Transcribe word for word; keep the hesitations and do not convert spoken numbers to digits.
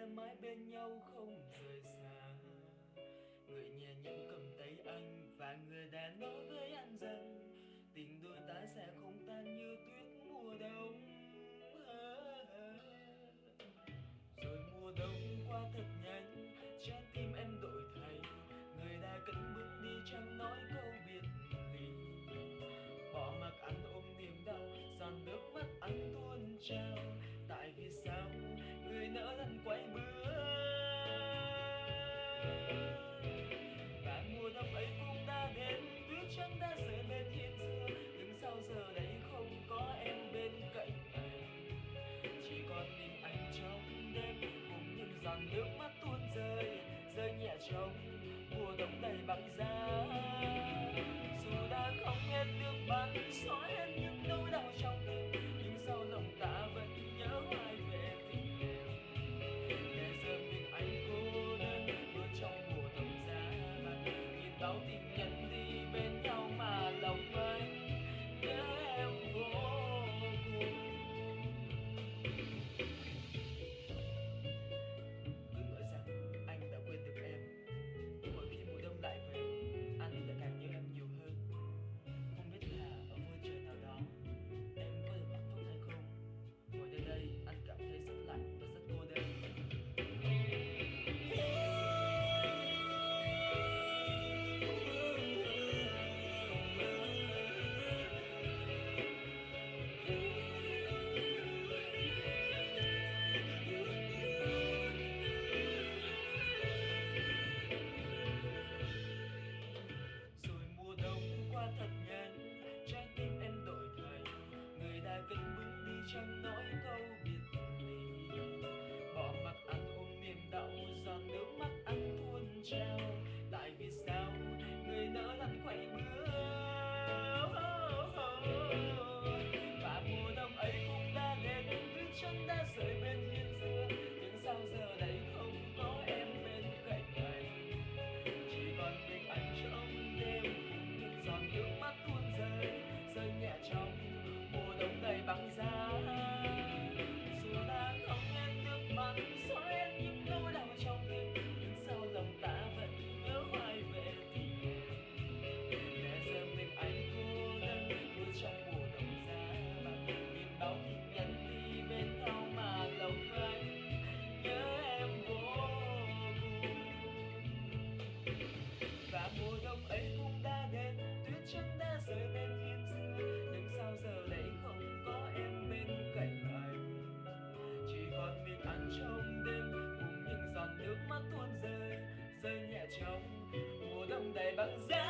sẽ mãi bên nhau không rời xa. Người nhẹ nhàng cầm tay anh và người đã nói với anh rằng tình đôi ta sẽ không tan như tuyết mùa đông. Rồi mùa đông qua thật nhanh, trái tim em đổi thay. Người đã cất bước đi chẳng nói câu biệt ly. Bỏ mặc anh ôm niềm đau, giọt nước mắt anh tuôn trào. Tại vì sao người nỡ lần quay bước. Và mùa đông ấy cũng đã đến, tuyết trắng đã rơi bên hiên xưa. Nhưng sao giờ đây không có em bên cạnh anh, chỉ còn mình anh trong đêm cùng những giọt nước mắt tuôn rơi, rơi nhẹ trong mùa đông đầy băng giá. Dù đã không hết nước mắt, xóa hết những nỗi đau trong tim, nhưng sau lòng ta vẫn nhớ hoài về tình em. Để giờ mình anh cô đơn bước trong mùa đông giá băng, nhìn bao tình nhân đi bên nhau mà lòng anh nhớ em vô cùng. Cứ ngỡ rằng anh đã quên được em, nhưng mỗi khi mùa đông lại về, anh lại càng nhớ em nhiều hơn. Không biết là ở phương trời nào đó em có được hạnh phúc hay không. Ngồi nơi đây anh cảm thấy rất lạnh và rất cô đơn. Rồi mùa đông qua thật nhanh, trái tim em đổi thay. Người đã cất bước đi chẳng nói câu biệt ly. Bỏ mặc anh ôm niềm đau, giọt nước mắt anh tuôn trào. Tại vì sao người nỡ lần quay bước. Và mùa đông ấy cũng đã đến, tuyết trắng đã rơi bên hiên xưa. Nhưng sao giờ đây không có em bên cạnh anh, chỉ còn mình anh trong đêm cùng những giọt nước mắt tuôn rơi, rơi nhẹ trong mùa đông đầy băng giá. Dù đã không hết nước mắt, xóa hết những nỗi đau trong tim, nhưng sao lòng ta vẫn nhớ hoài về tình em. Để giờ mình anh cô đơn bước trong mùa đông giá băng, nhìn bao tình nhân đi bên nhau mà lòng anh nhớ em vô cùng. Và mùa đông ấy cũng đã đến, tuyết trắng đã rơi bên hiên xưa. Nhưng sao giờ đây không có em bên cạnh anh, chỉ còn mình anh trong đêm cùng những giọt nước mắt tuôn rơi, rơi nhẹ trong mùa đông đầy băng giá.